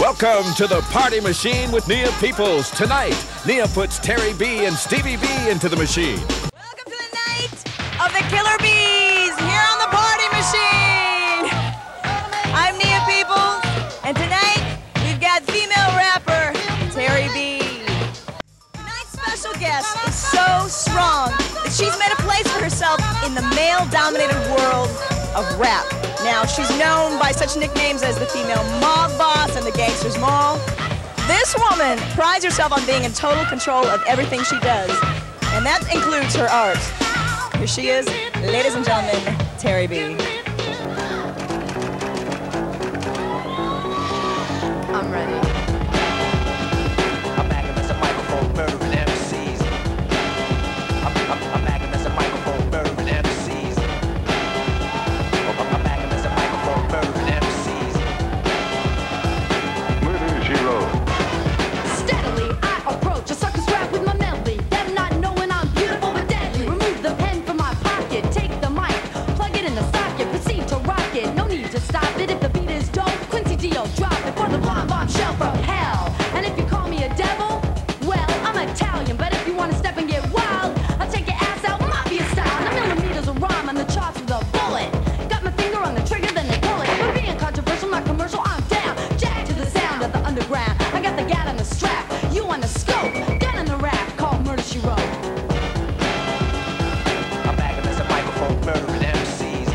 Welcome to the Party Machine with Nia Peoples. Tonight, Nia puts Tairrie B and Stevie B into the machine. Welcome to the night of the Killer Bees here on the Party Machine. I'm Nia Peoples, and tonight we've got female rapper Tairrie B. Tonight's special guest is so strong that she's made a place for herself in the male-dominated world of rap. Now, she's known by such nicknames as the female mob boss and the gangster's mall. This woman prides herself on being in total control of everything she does, and that includes her art. Here she is, ladies and gentlemen, Tairrie B. I'm ready. I'm acting as a microphone, murdering MCs. I'm acting as a microphone, murdering MCs. I'm acting as a microphone, murdering MCs. Murder, she wrote. Steadily, I approach a sucker's rap with my melody. Them not knowing I'm beautiful but deadly. Remove the pen from my pocket, take the mic, plug it in the socket, proceed to rock it. No need to stop it if the beat is dope. Quincy D.O. drop it for the blonde bombshell from hell. And if you call me a devil, well, I'm Italian. But if you want to step and get wild, I'll take your ass out mafia style. 9 millimeters of rhyme on the charts with a bullet. Got my finger on the trigger, then they pull it. We're being controversial, not commercial, I'm down. Jack to the sound of the underground. I got the gat on the strap, you on the scope. Gun in the rap, called Murder, She Wrote. I'm acting as a microphone, murdering MCs.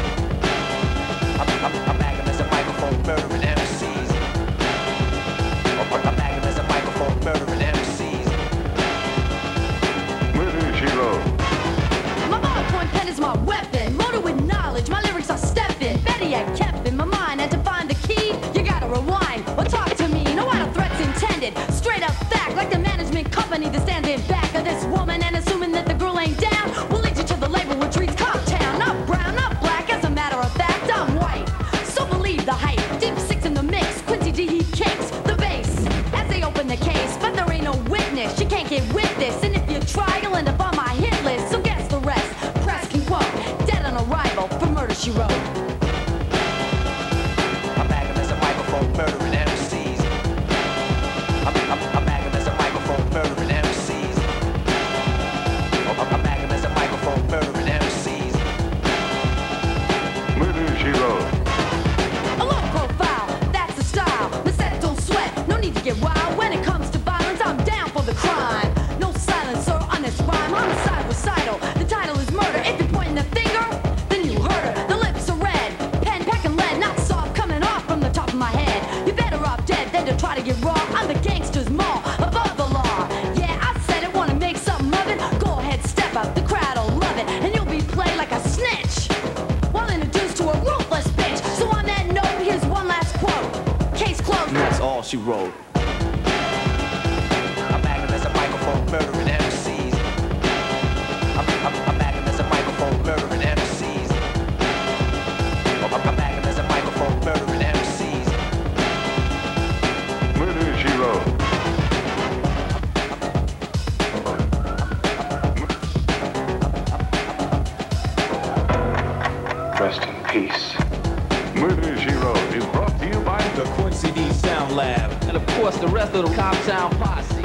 I'm acting as a microphone, murdering MCs. I'm acting as a microphone, murdering MCs. Murder, she wrote. My ballpoint pen is my weapon, loaded with knowledge. My lyrics are stepping, Betty I kept in my mind. And to find the key, you gotta rewind or talk to me. No other threats intended, straight up fact, like the management company that's standing back of this woman and assuming that the girl ain't down. We'll lead you to the label which reads Comptown. Not brown, not black, as a matter of fact, I'm white. So believe the hype, deep six in the mix. Quincy D, he kicks the bass as they open the case, but there ain't no witness. You can't get with this, and if you try, you'll end up on my hit list. So guess the rest. Press can quote, dead on arrival for Murder, She Wrote. I'm acting as a microphone, murdering MCs. I'm acting as a microphone, murdering MCs. I'm acting as a microphone, murdering MCs. Murder, she wrote. A low profile, that's the style. The set don't sweat, no need to get wild. When it comes to violence, I'm down for the crime. No silence, sir, on this rhyme. Homicide, recital. The title is murder. If you're pointing the finger, then you heard her. The lips are red, pen, packing lead, not soft, coming off from the top of my head. You better off dead than to try to get raw. I'm the gangster's maw, above the law. Yeah, I said it, wanna make something of it. Go ahead, step up, the crowd'll love it, and you'll be played like a snitch while introduced to a ruthless bitch. So on that note, here's one last quote. Case closed. That's all she wrote. I'm acting as a microphone, murdering MCs. I'm acting as a microphone, murdering MCs. I'm acting as a microphone, murdering MCs. Murder, she wrote. Rest in peace. Murder, she wrote is brought to you by The Quincy D Sound Lab. And of course, the rest of the Comptown posse.